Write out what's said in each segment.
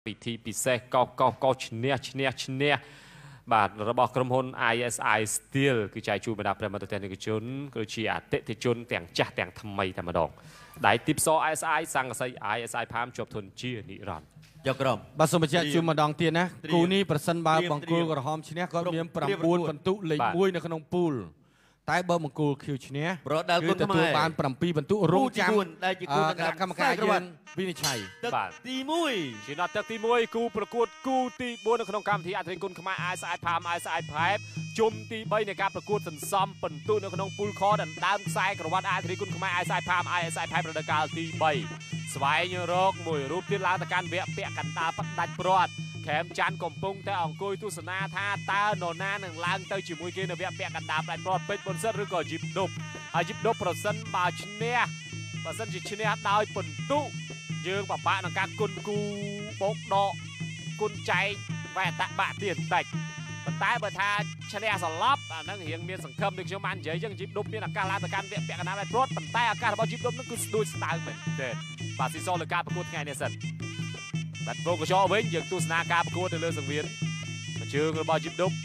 ពិធីពិសេសកោឈ្នះបាទរបស់ក្រុមហ៊ុន ISI Steel គឺចែកជូនបណ្ដាប្រិយមិត្តទស្សនិកជនគឺជាអតិថិជនទាំងចាស់ទាំងថ្មីតែម្ដងដៃទីផ្សារ ISI សង្កសី ISI ផាមជាប់ធនជានិរន្តរ៍យកក្រុមបាទសូមបញ្ជាក់ជូនម្ដងទៀតណាគូនេះប្រសិនបើបង្គោលក្រហមឈ្នះគាត់មាន9បន្ទុកលេខ1នៅក្នុងពូលតែបើបង្គោលខៀវឈ្នះគឺទទួលបាន7បន្ទុករងចាំដែលជាគូកម្មការយើងវិនិច្ឆ័យបាទទី1 ជាដល់ទឹកទី1គូប្រកួតគូទី4នៅក្នុងកម្មវិធីអធិគុណខ្មែរ ISI ផាម ISI ផែបជុំទី3នៃការប្រកួតសន្សំបន្ទុកនៅក្នុងពូលខដណ្ដើមខ្សែក្រវ៉ាត់អធិគុណខ្មែរ ISI ផាម ISI ផែបរដូវកាលទី3ស្វែងរកមួយរូបទៀតឡើងទៅកាន់វគ្គពាក់កណ្ដាលផ្ដាច់ព្រាត់ខេមច័ន្ទកំពុងតែអង្គុយទស្សនាថាតើនរណានឹងឡើងទៅជាមួយគេនៅវគ្គពាក់កណ្ដាលផ្ដាច់ព្រាត់ពេជ្របុនសិតឬក៏ជីបដប់ហើយជីបដប់ប្រសិនបើឈ្នះបើសិនជាឈ្នះដោយបន្ទុកយើងបបាក់នឹងការគុណគូបោកដកគុណចែកវ៉ែតបាក់ទៀតបន្តិចប៉ុន្តែបើថាឈ្នះសន្លប់អាហ្នឹងរៀងមានសង្ឃឹមដូចខ្ញុំបាននិយាយចឹងជីបដប់មានឱកាសឡើងទៅកាន់វគ្គពាក់កណ្ដាលផ្ដាច់ព្រាត់ប៉ុន្តែឱកាសរបស់ជីបដប់ហ្នឹងគឺស្ដួយស្ដើងមែនទេបាទស៊ីសលើការប្រកួតថ្ងៃនេះសិនបាទវងកញ្ចក់វិញយើងទស្សនាការប្រកួតទៅលើសង្វៀនជើងរបស់ជីបដប់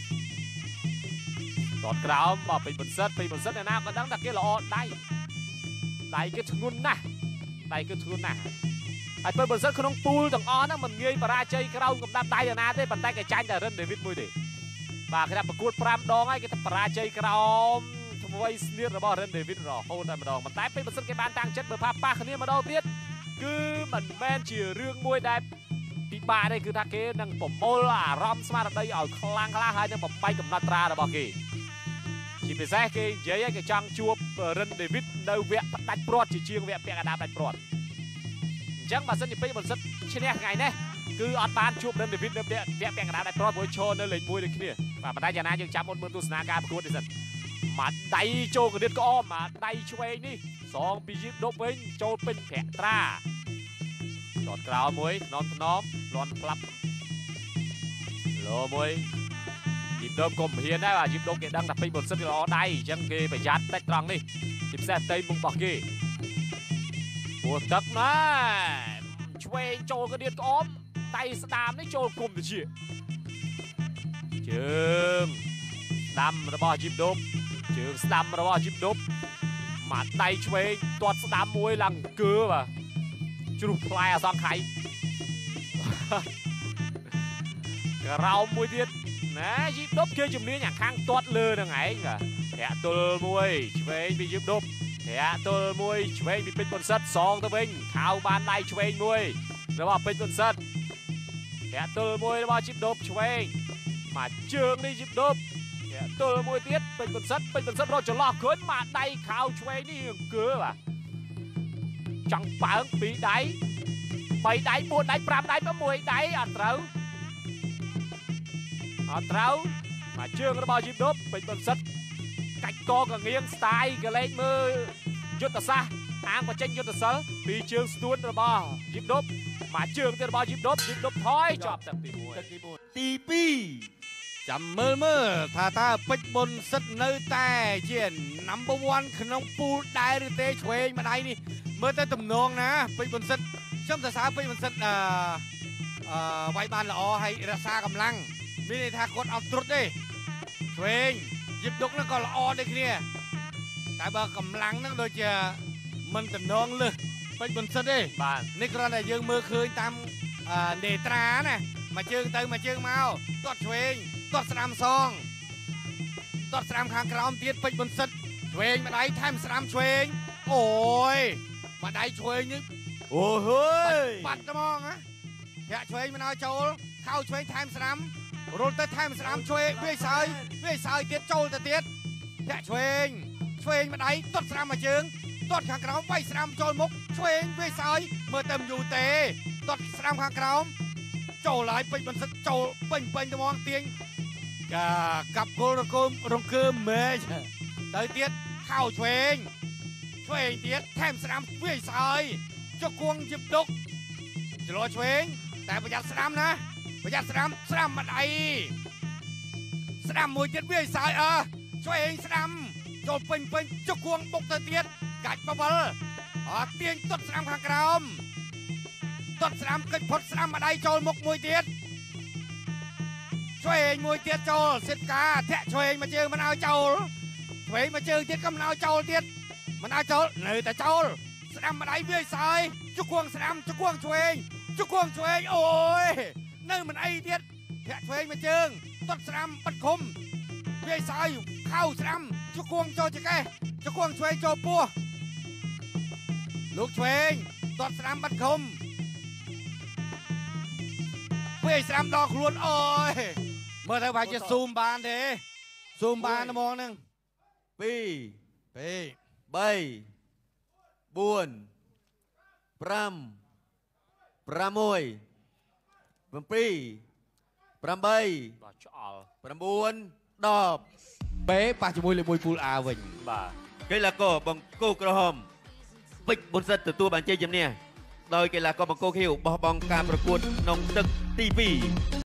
តតក្រោមមកពេញបន្សិតឯណាក៏ដឹងថាគេល្អដៃគេធ្ងន់ណាស់ហើយពេលបន្សិតក្នុងពូលទាំងអស់ហ្នឹងមិនងាយបរាជ័យក្រោមកំដាប់ដៃឯណាទេប៉ុន្តែគេចាញ់តែរិនដេវីតមួយទេបាទគេថាប្រកួត5ដងហើយគេថាបរាជ័យក្រោមថ្មីស្នៀតរបស់រិនដេវីតរហូតតែម្ដងប៉ុន្តែពេលបន្សិតគេបានតាំងចិត្តមើលប៉ះគ្នាម្ដងទៀតគឺមិនមែនជារឿងមួយដែលពិបាកទេគឺថាគេនឹងប្រមូលអារម្មណ៍ស្មារតីឲ្យខ្លាំងក្លាហើយនឹងបំបែកកំណត់ត្រារបស់គេជាពិសេសគេនិយាយឲ្យគេចង់ជួបរិនដេវីតនៅវគ្គផ្ដាច់ព្រាត់ជាជាងវគ្គពាក់កណ្ដាលផ្ដាច់ព្រាត់អញ្ចឹងបើសិនជាពេជ្របន្សិតឈ្នះថ្ងៃនេះគឺអត់បានជួបរិនដេវីតនៅវគ្គពាក់កណ្ដាលផ្ដាច់ព្រាត់ព្រោះឈរនៅលេខ1ដូចគ្នាបាទប៉ុន្តែយ៉ាងណាយើងចាំមុនមើលទស្សនាការប្រកួតនេះសិនមកដៃចូលកណ្ដៀតក្អមមកដៃឆ្វេងនេះសងពីជីបដប់វិញចូលពេញប្រាក់ត្រាដតក្រោមមួយថ្នមលាន់ផ្លាប់លោមួយជីបដប់កុំហ៊ានដែរបាទជីបដប់គេដឹងថាពេជ្របន្សិតគេល្អដៃអញ្ចឹងគេប្រយ័ត្នតិចត្រង់នេះជាពិសេសផ្ទៃមុខរបស់គេពោះទឹកណាឆ្វេងចូលកណ្ដៀតក្អមដៃស្ដាមនេះចូលគុំទៅជាជើងស្ដាំរបស់ជីបដប់ជើងស្ដាំរបស់ជីបដប់មកដៃឆ្វេងទាត់ស្ដាំមួយឡើងអង្គើបាទជ្រុះផ្លែអសង្ខ័យក្រោមមួយទៀតណាជីបដប់គេជំនាញអាខាងទាត់លើនឹងឯងបាទធាក់ទល់មួយឆ្វេងពីជីបដប់ធាក់ទល់មួយឆ្វេងពីពេជ្របុនសិតសងទៅវិញខៅបានដៃឆ្វេងមួយរបស់ពេជ្របុនសិតធាក់ទល់មួយរបស់ជីបដប់ឆ្វេងមកជើងនេះជីបដប់ធាក់ទល់មួយទៀតពេជ្របុនសិតរកចន្លោះឃើញមកដៃខៅឆ្វេងនេះអង្គើបាទចង់បើង2ដៃ3ដៃ4ដៃ5ដៃ6ដៃអត់ត្រូវមកជើងរបស់ជីបដប់ពេជ្របុនសិតកាច់កកងៀងស្ទាយកលេចមើលយុទ្ធសាស្ត្រអាងបញ្ចេញយុទ្ធសិលពីជើងស្ទួនរបស់ជីបដប់មកជើងទៀតរបស់ជីបដប់ថយជាប់ទឹកទី1 ទី2 ចាំមើលថាតើពេជ្របុនសិតនៅតែជា number 1 ក្នុងពូលដែរឬទេឆ្វេងម្ដាយនេះមើលទៅទំនងណាពេជ្របុនសិតខ្ញុំសរសើរពេជ្របុនសិតវាយបានល្អហើយរក្សាកម្លាំងមានន័យថាគាត់អត់ត្រុតទេឆ្វេងជីបដប់ហ្នឹងក៏ល្អដូចគ្នាតែបើកម្លាំងហ្នឹងដូចជាមិនតំណងលើសពេជ្របុនសិតទេបាទនេះគ្រាន់តែយើងមើលឃើញតាមនេត្រាណាមួយជើងទៅមួយជើងមកទាត់ឆ្វេងទាត់ស្ដាំសងទាត់ស្ដាំខាងក្រោមទៀតពេជ្របុនសិតឆ្វេងម្ដាយថែមស្ដាំឆ្វេងអូយម្ដាយឆ្វេងនេះអូហើយបាត់ហ្មងណាធាក់ឆ្វេងមិនឲ្យចូលខៅឆ្វេងថែមស្ដាំរុលទៅថែមស្ដាំឆ្វេងវាយសើយទៀតចូលទៅទៀតធាក់ឆ្វេងម្ដាយទាត់ស្ដាំមួយជើងទាត់ខាងក្រោមវាយស្ដាំចូលមុខឆ្វេងវាយសើយមើលទៅមិនយូរទេទាត់ស្ដាំខាងក្រោមចូលហើយពេជ្របុនសិតចូលពេញត្មងទាញកាប់គល់រង្គើមេទៅទៀតខៅឆ្វេងទៀតថែមស្ដាំវាយសើយចុះគួងជីបដប់ចលោឆ្វេងតែប្រយ័ត្នស្ដាំណាប្រយ័ត្នស្ដាំម្ដាយស្ដាំមួយទៀតវាយសើយឆ្វេងស្ដាំចូលពេញចុះគួងបុកទៅទៀតកាច់បវលទាញទាត់ស្ដាំខាងក្រោមទាត់ស្រាំកិច្ចផុតស្រាំម្ដាយចូលមុខមួយទៀតឆ្វេងមួយទៀតចូលសិតកាធាក់ឆ្វេងមកជើងមិនឲ្យចូលឆ្វេងមកជើងទៀតក៏មិនឲ្យចូលទៀតមិនឲ្យចូលនៅតែចូលស្រាំម្ដាយវាយសើយជង្គង់ស្រាំជង្គង់ឆ្វេងជង្គង់ឆ្វេងអូយនៅមិនអីទៀតធាក់ឆ្វេងមកជើងទាត់ស្រាំបិទឃុំវាយសើយខោស្រាំជង្គង់ចូលចកេះជង្គង់ឆ្វេងចូលពោះលោកឆ្វេងទាត់ស្រាំបិទឃុំវាយស្រាំដល់ខ្លួនអូយមើលទៅប្រហែលជាស៊ូមបានទេស៊ូមបានហ្មងហ្នឹង 2 2 3 4 5 6 7 8 ដល់ឆ្អល់ 9 10 បេប៉ះជាមួយលេខ1ពូល A វិញបាទកីឡាករបង្គោលក្រហមពេជ្រប៊ុនសិតទទួលបានជ័យជំនះដោយកីឡាករបង្គោលខៀវបោះបង់ការប្រកួតក្នុងទឹកទី2